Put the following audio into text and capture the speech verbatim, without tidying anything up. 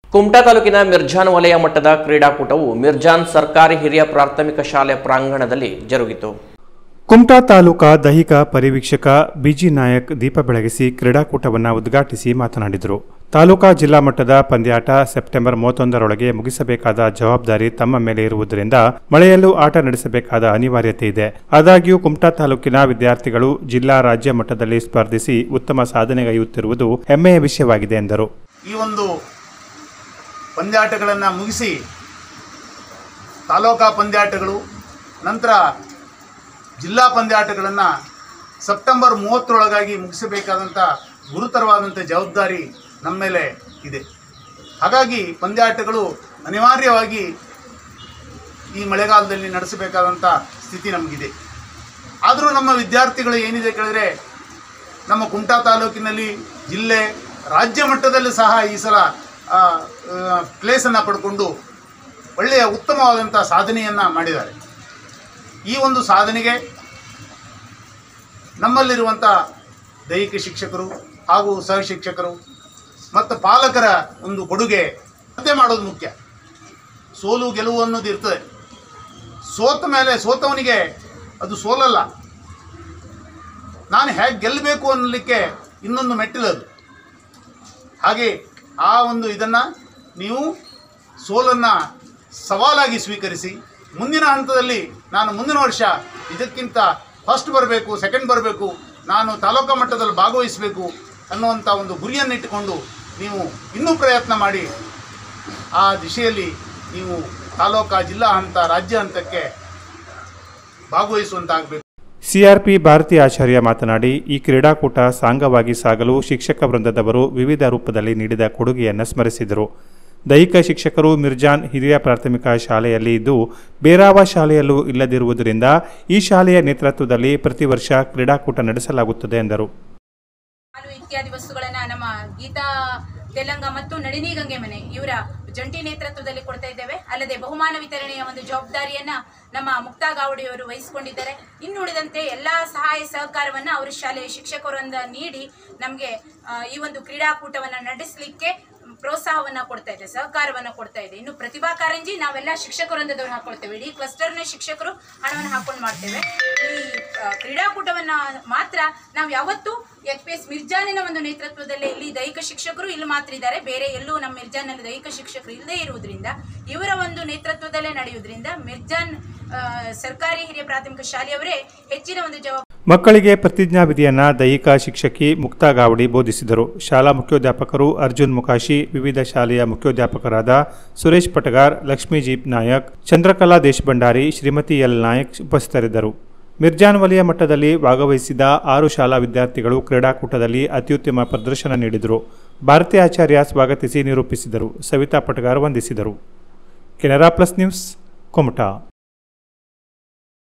ಕುಮಟಾ ತಾಲೂಕಿನ ಮಿರ್ಜಾನ್ ವಲಯ ಮಟ್ಟದ ಕ್ರೀಡಾಕೂಟವು ಮಿರ್ಜಾನ್ ಸರ್ಕಾರಿ ಹಿರಿಯ ಪ್ರಾಥಮಿಕ ಶಾಲೆ ಪ್ರಾಂಗಣದಲ್ಲಿ ಜರುಗಿತು. ಕುಮಟಾ ತಾಲೂಕಾ ದೈಹಿಕ ಪರಿವೀಕ್ಷಕ ಬಿಜಿ ನಾಯಕ್ ದೀಪ ಬೆಳಗಿಸಿ ಕ್ರೀಡಾಕೂಟವನ್ನು ಉದ್ಘಾಟಿಸಿ ಮಾತನಾಡಿದರು. ತಾಲೂಕಾ ಜಿಲ್ಲಾ ಮಟ್ಟದ ಪಂದ್ಯಾಟ ಸೆಪ್ಟೆಂಬರ್ ಮೂವತ್ತೊಂದರೊಳಗೆ ಮುಗಿಸಬೇಕಾದ ಜವಾಬ್ದಾರಿ ತಮ್ಮ ಮೇಲೆ ಇರುವುದರಿಂದ ಮಳೆಯಲ್ಲೂ ಆಟ ನಡೆಸಬೇಕಾದ ಅನಿವಾರ್ಯತೆ ಇದೆ. ಆದಾಗ್ಯೂ ಕುಮಟಾ ತಾಲೂಕಿನ ವಿದ್ಯಾರ್ಥಿಗಳು ಜಿಲ್ಲಾ ರಾಜ್ಯ ಮಟ್ಟದಲ್ಲಿ ಸ್ಪರ್ಧಿಸಿ ಉತ್ತಮ ಸಾಧನೆಗೈಯುತ್ತಿರುವುದು ಹೆಮ್ಮೆಯ ವಿಷಯವಾಗಿದೆ ಎಂದರು. ಈ ಒಂದು ಪಂದ್ಯಾಟಗಳನ್ನು ಮುಗಿಸಿ ತಾಲೂಕಾ ಪಂದ್ಯಾಟಗಳು ನಂತರ ಜಿಲ್ಲಾ ಪಂದ್ಯಾಟಗಳನ್ನು ಸೆಪ್ಟೆಂಬರ್ ಮೂವತ್ತರೊಳಗಾಗಿ ಮುಗಿಸಬೇಕಾದಂಥ ಗುರುತರವಾದಂಥ ಜವಾಬ್ದಾರಿ ನಮ್ಮ ಮೇಲೆ ಇದೆ. ಹಾಗಾಗಿ ಪಂದ್ಯಾಟಗಳು ಅನಿವಾರ್ಯವಾಗಿ ಈ ಮಳೆಗಾಲದಲ್ಲಿ ನಡೆಸಬೇಕಾದಂಥ ಸ್ಥಿತಿ ನಮಗಿದೆ. ಆದರೂ ನಮ್ಮ ವಿದ್ಯಾರ್ಥಿಗಳು ಏನಿದೆ ಕೇಳಿದ್ರೆ ನಮ್ಮ ಕುಮಟಾ ತಾಲೂಕಿನಲ್ಲಿ ಜಿಲ್ಲೆ ರಾಜ್ಯ ಮಟ್ಟದಲ್ಲೂ ಸಹ ಈ ಸಲ ಪ್ಲೇಸನ್ನು ಪಡ್ಕೊಂಡು ಒಳ್ಳೆಯ ಉತ್ತಮವಾದಂಥ ಸಾಧನೆಯನ್ನು ಮಾಡಿದ್ದಾರೆ. ಈ ಒಂದು ಸಾಧನೆಗೆ ನಮ್ಮಲ್ಲಿರುವಂಥ ದೈಹಿಕ ಶಿಕ್ಷಕರು ಹಾಗೂ ಸಹ ಶಿಕ್ಷಕರು ಮತ್ತು ಪಾಲಕರ ಒಂದು ಕೊಡುಗೆ ಸ್ಪರ್ಧೆ ಮಾಡೋದು ಮುಖ್ಯ. ಸೋಲು ಗೆಲುವು ಅನ್ನೋದು ಇರ್ತದೆ. ಸೋತ ಮೇಲೆ ಸೋತವನಿಗೆ ಅದು ಸೋಲಲ್ಲ, ನಾನು ಹೇಗೆ ಗೆಲ್ಲಬೇಕು ಅನ್ನಲಿಕ್ಕೆ ಇನ್ನೊಂದು ಮೆಟ್ಟಿಲದು. ಹಾಗೆ ಆ ಒಂದು ಇದನ್ನು ನೀವು ಸೋಲನ್ನು ಸವಾಲಾಗಿ ಸ್ವೀಕರಿಸಿ ಮುಂದಿನ ಹಂತದಲ್ಲಿ ನಾನು ಮುಂದಿನ ವರ್ಷ ಇದಕ್ಕಿಂತ ಫಸ್ಟ್ ಬರಬೇಕು, ಸೆಕೆಂಡ್ ಬರಬೇಕು, ನಾನು ತಾಲೂಕಾ ಮಟ್ಟದಲ್ಲಿ ಭಾಗವಹಿಸಬೇಕು ಅನ್ನುವಂಥ ಒಂದು ಗುರಿಯನ್ನು ಇಟ್ಟುಕೊಂಡು ನೀವು ಇನ್ನೂ ಪ್ರಯತ್ನ ಮಾಡಿ ಆ ದಿಶೆಯಲ್ಲಿ ನೀವು ತಾಲೂಕಾ ಜಿಲ್ಲಾ ಹಂತ ರಾಜ್ಯ ಹಂತಕ್ಕೆ ಭಾಗವಹಿಸುವಂತಾಗಬೇಕು. ಸಿಆರ್ಪಿ ಭಾರತಿ ಆಚಾರ್ಯ ಮಾತನಾಡಿ, ಈ ಕ್ರೀಡಾಕೂಟ ಸಾಂಗವಾಗಿ ಸಾಗಲು ಶಿಕ್ಷಕ ವೃಂದದವರು ವಿವಿಧ ರೂಪದಲ್ಲಿ ನೀಡಿದ ಕೊಡುಗೆಯನ್ನು ಸ್ಮರಿಸಿದರು. ದೈಹಿಕ ಶಿಕ್ಷಕರು ಮಿರ್ಜಾನ್ ಹಿರಿಯ ಪ್ರಾಥಮಿಕ ಶಾಲೆಯಲ್ಲಿ ಇದ್ದು ಬೇರಾವ ಶಾಲೆಯಲ್ಲೂ ಇಲ್ಲದಿರುವುದರಿಂದ ಈ ಶಾಲೆಯ ನೇತೃತ್ವದಲ್ಲಿ ಪ್ರತಿ ವರ್ಷ ಕ್ರೀಡಾಕೂಟ ನಡೆಸಲಾಗುತ್ತದೆ ಎಂದರು. ಇತ್ಯಾದಿ ವಸ್ತುಗಳನ್ನು ನಮ್ಮ ಗೀತಾ ತೆಲಂಗ ಮತ್ತು ನಳಿನಿ ಗಂಗೆ ಮನೆ ಇವರ ಜಂಟಿ ನೇತೃತ್ವದಲ್ಲಿ ಕೊಡ್ತಾ ಇದ್ದೇವೆ. ಅಲ್ಲದೆ ಬಹುಮಾನ ವಿತರಣೆಯ ಒಂದು ಜವಾಬ್ದಾರಿಯನ್ನ ನಮ್ಮ ಮುಕ್ತಾ ಗಾವಡಿಯವರು ವಹಿಸಿಕೊಂಡಿದ್ದಾರೆ. ಇನ್ನುಳಿದಂತೆ ಎಲ್ಲಾ ಸಹಾಯ ಸಹಕಾರವನ್ನು ಅವರ ಶಾಲೆಯ ಶಿಕ್ಷಕರಿಂದ ನೀಡಿ ನಮಗೆ ಈ ಒಂದು ಕ್ರೀಡಾಕೂಟವನ್ನು ನಡೆಸಲಿಕ್ಕೆ ಪ್ರೋತ್ಸಾಹವನ್ನು ಕೊಡ್ತಾ ಇದೆ, ಸಹಕಾರವನ್ನು ಕೊಡ್ತಾ ಇದೆ. ಇನ್ನು ಪ್ರತಿಭಾ ಕಾರಂಜಿ ನಾವೆಲ್ಲ ಶಿಕ್ಷಕವೃಂದದವ್ರು ಹಾಕೊಳ್ತೇವೆ, ಇಡೀ ಕ್ಲಸ್ಟರ್ನ ಶಿಕ್ಷಕರು ಹಣವನ್ನು ಹಾಕೊಂಡು ಮಾಡ್ತೇವೆ. ಈ ಕ್ರೀಡಾಕೂಟವನ್ನು ಮಾತ್ರ ನಾವು ಯಾವತ್ತೂ ಎಚ್ ಪಿ ಎಸ್ ಮಿರ್ಜಾನಿನ ಒಂದು ನೇತೃತ್ವದಲ್ಲೇ ಇಲ್ಲಿ ದೈಹಿಕ ಶಿಕ್ಷಕರು ಇಲ್ಲಿ ಮಾತ್ರ ಇದ್ದಾರೆ, ಬೇರೆ ಎಲ್ಲೂ ನಮ್ಮ ಮಿರ್ಜಾನ್ನಲ್ಲಿ ದೈಹಿಕ ಶಿಕ್ಷಕರು ಇಲ್ಲದೇ ಇರುವುದರಿಂದ ಇವರ ಒಂದು ನೇತೃತ್ವದಲ್ಲೇ ನಡೆಯುವುದರಿಂದ ಮಿರ್ಜಾನ್ ಸರ್ಕಾರಿ ಹಿರಿಯ ಪ್ರಾಥಮಿಕ ಶಾಲೆಯವರೇ ಹೆಚ್ಚಿನ ಒಂದು ಜವಾಬ್ದಾರಿ. ಮಕ್ಕಳಿಗೆ ಪ್ರತಿಜ್ಞಾ ವಿಧಿಯನ್ನ ದೈಹಿಕ ಶಿಕ್ಷಕಿ ಮುಕ್ತಾ ಗಾವಡಿ ಬೋಧಿಸಿದರು. ಶಾಲಾ ಮುಖ್ಯೋಧ್ಯಾಪಕರು ಅರ್ಜುನ್ ಮುಕಾಶಿ, ವಿವಿಧ ಶಾಲೆಯ ಮುಖ್ಯೋಧ್ಯಾಪಕರಾದ ಸುರೇಶ್ ಪಟಗಾರ್, ಲಕ್ಷ್ಮೀ ಜೀಪ್ ನಾಯಕ್, ಚಂದ್ರಕಲಾ ದೇಶಭಂಡಾರಿ, ಶ್ರೀಮತಿ ಎಲ್ ನಾಯಕ್ ಉಪಸ್ಥಿತರಿದ್ದರು. ಮಿರ್ಜಾನ್ ವಲಯ ಮಟ್ಟದಲ್ಲಿ ಭಾಗವಹಿಸಿದ ಆರು ಶಾಲಾ ವಿದ್ಯಾರ್ಥಿಗಳು ಕ್ರೀಡಾಕೂಟದಲ್ಲಿ ಅತ್ಯುತ್ತಮ ಪ್ರದರ್ಶನ ನೀಡಿದರು. ಭಾರತಿ ಆಚಾರ್ಯ ಸ್ವಾಗತಿಸಿ ನಿರೂಪಿಸಿದರು. ಸವಿತಾ ಪಟಗಾರ್ ವಂದಿಸಿದರು. Canara plus news, Kumta.